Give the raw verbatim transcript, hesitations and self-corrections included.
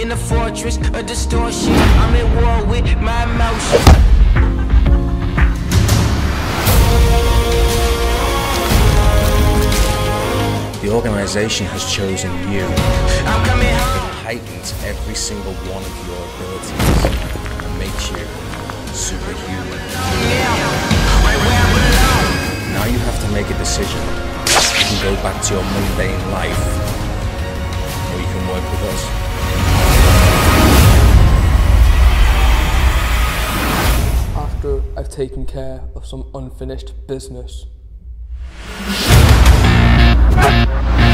in a fortress of distortion. I'm at war with my emotions. The organisation has chosen you. I'm coming home. It heightens every single one of your abilities and makes you superhuman. Now you have to make a decision. You can go back to your mundane life, or you can work with us. After I've taken care of some unfinished business.